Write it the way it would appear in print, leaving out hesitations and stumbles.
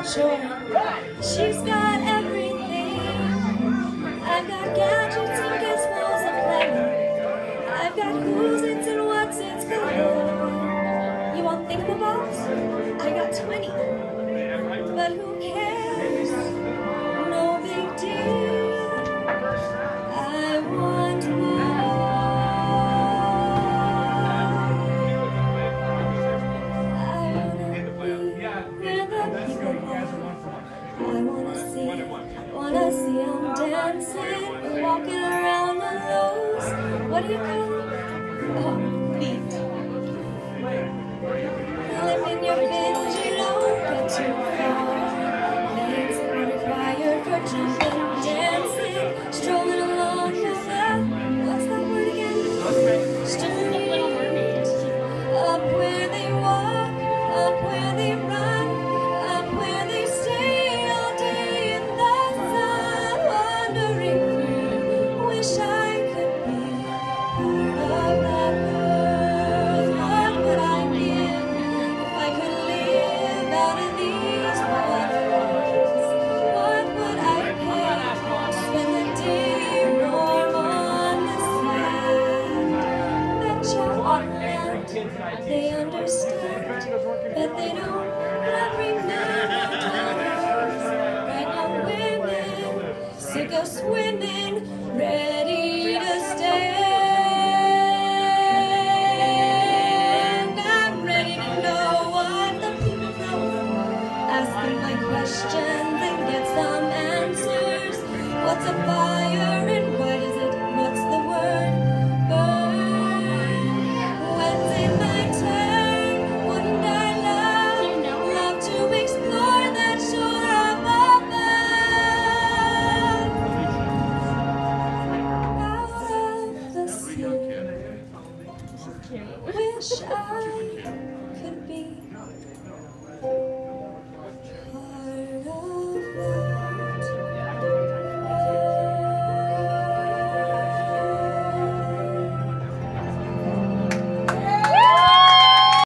Sure, she's got everything. I've got gadgets and gizmos and play. I've got who's it's and what's it's galore. You want thingamabobs? I got 20. But who cares? No big deal. I want more. I wanna see them dancing, walking around the lows. What do you call them? Oh, feet. Live in your feet, you don't get too far. Legs are required for jumping, dancing, strolling along with that. What's that word again? Street. Up where they walk, up where they run, up where they stay all day in the sun, wandering through. Wish I could be part of that world. What would I give if I could live out of these waters? What would I pay to spend the day warm on the sand? Betcha on land they understand, but they don't every man. Right now women, sick of swimming, ready to stand. I'm ready to know what the people know, asking my questions and get some answers. What's a